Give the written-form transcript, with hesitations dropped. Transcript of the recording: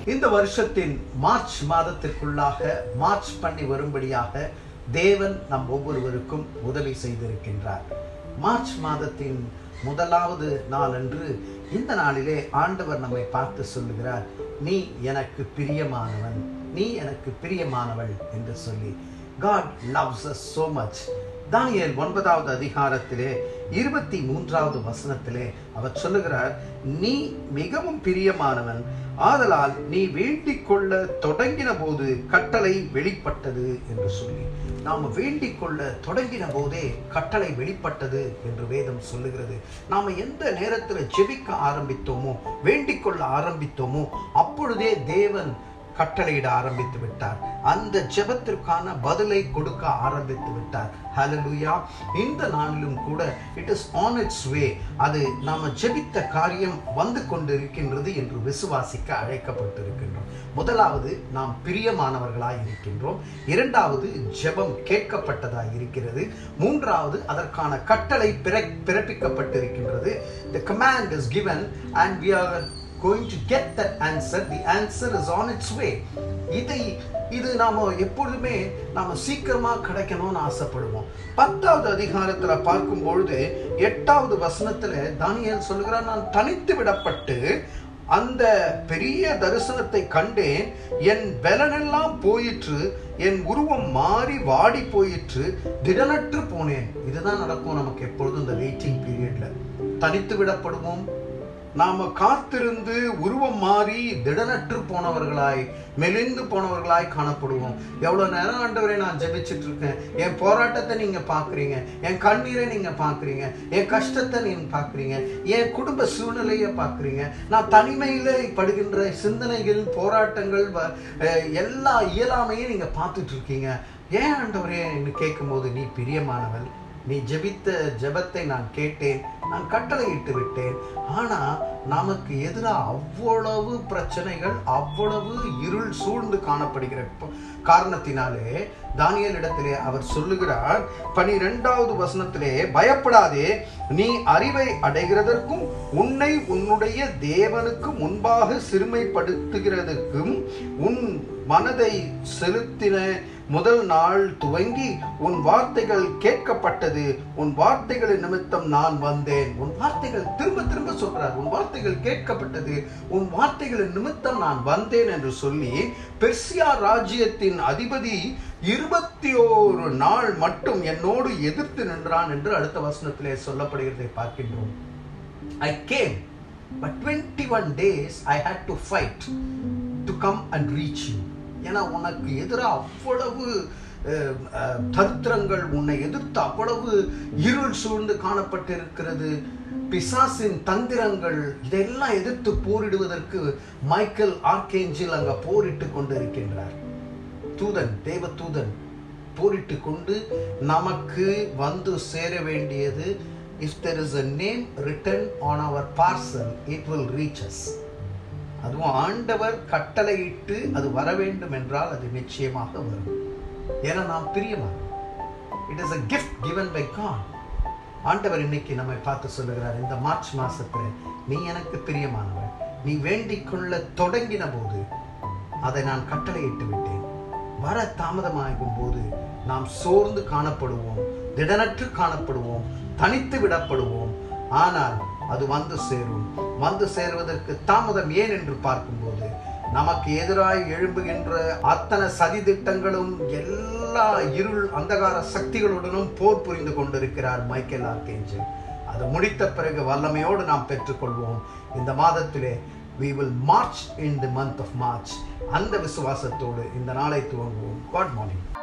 இந்த வருஷத்தின் March மாதத்திற்குள்ளாக March பண்ணி வரும்படியாக தேவன் நம் ஒவ்வொருவருக்கும் உதவி செய்திருக்கின்றார். மார்ச் மாதத்தின் முதலாவது நாள் அன்று இந்த நாளிலே ஆண்டவர் நம்மை பார்த்து சொல்லுகிறார், நீ எனக்கு பிரியமானவன், நீ எனக்கு பிரியமானவள் என்று சொல்லி. God loves us so much. தானியேல் 9வது அதிகாரத்திலே 23வது வசனத்திலே அவர் சொல்லுகிறார், நீ மிகவும் பிரியமானவன், ஆதலால் நீ வேண்டிக் கொள்ள தொடங்கின போது கட்டளை வெளிப்பட்டது என்று சொல்லி. நாம் வேண்டிக் கொள்ள தொடங்கின போதே கட்டளை வெளிப்பட்டது என்று வேதம் சொல்லுகிறது. நாம் எந்த நேரத்தில் ஜெபிக்க ஆரம்பித்தோமோ, வேண்டிக் கொள்ள ஆரம்பித்தோமோ, அப்பொழுதே தேவன் கட்டளையிட ஆரம்பித்து விட்டார். அந்த ஜெபத்திற்கான பதிலை கொடுக்க ஆரம்பித்து விட்டார். ஹல்லேலூயா. இந்த நாளிலும் கூட it is on its way. அது நாம ஜெபித்த காரியம் வந்து கொண்டிருக்கின்றது என்று விசுவாசிக்க அழைக்கப்பட்டிருக்கின்றோம். முதலாவது, நாம் பிரியமானவர்களாய் இருக்கின்றோம். இரண்டாவது, ஜெபம் கேட்கப்பட்டதாய் இருக்கிறது. மூன்றாவது, அதற்கான கட்டளை பிறப்பிக்கப்பட்டிருக்கின்றது. The command is given and we are going to get that answer. The answer is on its way. இது நாம எப்பொழுதுமே நாம சீக்கிரமா கிடைக்கணும்னு ஆசைப்படுவோம். 10வது அதிகாரத்துல பார்க்கும் பொழுது 8வது வசனத்துல தானியேல் சொல்லுகிறார், நான் தனித்து விடப்பட்டு அந்த பெரிய தரிசனத்தை கண்டேன், என் பலனெல்லாம் போயிற்று, என் உருவம் மாறி வாடி போயிற்று, திடனற்று போனேன். இதுதான் நடக்கும் நமக்கு எப்பொழுதும் இந்த வெயிட்டிங் பீரியட்ல. தனித்து விடப்படுவோம், நாம காத்திருந்து உருவம் மாறி திடனற்று போனவர்களாய், மெலிந்து போனவர்களாய் காணப்படுவோம். எவ்வளவு நேரம் ஆண்டவரே நான் ஜெபிச்சுட்டு இருக்கேன், என் போராட்டத்தை நீங்க பாக்குறீங்க, என் கண்ணீரை நீங்க பாக்குறீங்க, என் கஷ்டத்தை நீங்க பாக்குறீங்க, என் குடும்ப சூழ்நிலையை பாக்குறீங்க, நான் தனிமையில படுகின்ற சிந்தனைகள், போராட்டங்கள், எல்லா இயலாமையும் நீங்க பார்த்துட்டு இருக்கீங்க. ஏன் ஆண்டவரே என்று கேட்கும் போது, நீ பிரியமானவள், நீ ஜெபித்த ஜெபத்தை நான் கேட்டேன், நான் கட்டளையிட்டு விட்டேன். ஆனா நமக்கு எதிராக அவ்வளவு பிரச்சனைகள், அவ்வளவு இருள் சூழ்ந்து காணப்படுகிற காரணத்தினாலே தானியேல் இடத்திலே அவர் சொல்லுகிறார் 12வது வசனத்திலே, பயப்படாதே, நீ அறிவை அடைகிறதற்கும் உன்னை உன்னுடைய தேவனுக்கு முன்பாக சிறுமைப்படுத்துகிறதற்கும் உன் மனதை செலுத்தின முதல் நாள் துவங்கி உன் வார்த்தைகள் கேட்கப்பட்டது, உன் வார்த்தைகளின் நிமித்தம் நான் வந்தேன். உன் வார்த்தைகள் திரும்ப திரும்ப சொல்றார், உன் வார்த்தைகள் கேட்கப்பட்டது, உன் வார்த்தைகளின் நிமித்தம் நான் வந்தேன் என்று சொல்லி பெர்சியா ராஜ்யத்தின் அதிபதி 21 நாள் மட்டும் என்னோடு எதிர்த்து நின்றான் என்று அடுத்த வசனத்திலே சொல்லப்படுகிறதை பார்க்கின்றோம். I came, but 21 days I had to fight to come and reach you. ஏன்னா உனக்கு எதிராக அவ்வளவு தந்திரங்கள், உன்னை எதிர்த்து அவ்வளவு இருள் சூழ்ந்து காணப்பட்டிருக்கிறது. பிசாசின் தந்திரங்கள், இதெல்லாம் எதிர்த்து போரிடுவதற்கு மைக்கேல் ஆர்க்கேஞ்சல் அங்க போரிட்டு கொண்டு இருக்கின்றார். தூதன், தேவ தூதன் போரிட்டு கொண்டு நமக்கு வந்து சேர வேண்டியது. If there is a name written on our parcel, it will reach us. அதுவும் ஆண்டவர் கட்டளையிட்டு அது வர வேண்டும் என்றால் அது நிச்சயமாக வரும். ஏன்னா நாம் பிரியமானோம். It is a gift given by God. ஆண்டவர் இன்னைக்கு நம்மை பார்த்து சொல்லுகிறார், இந்த மார்ச் மாசத்துல நீ எனக்கு பிரியமானவள், நீ வேண்டிக் கொள்ள தொடங்கின போது அதை நான் கட்டளையிட்டு விட்டேன். வர தாமதமாகும் போது நாம் சோர்ந்து காணப்படுவோம், திடனற்று காணப்படுவோம், தனித்து விடப்படுவோம். ஆனால் அது வந்து சேரும். வந்து சேருவதற்கு தாமதம் ஏன் என்று பார்க்கும்போது, நமக்கு எதிராய் எழும்புகின்ற அத்தனை சதி திட்டங்களும், எல்லா இருள் அந்தகார சக்திகளுடனும் போர் புரிந்து கொண்டிருக்கிறார் மைக்கேல் ஆர்க்கேஞ்சல். அது முடித்த பிறகு வல்லமையோடு நாம் பெற்றுக்கொள்வோம். இந்த மாதத்திலே we will march in the month of March. அந்த விசுவாசத்தோடு இந்த நாளை துவங்குவோம். God morning.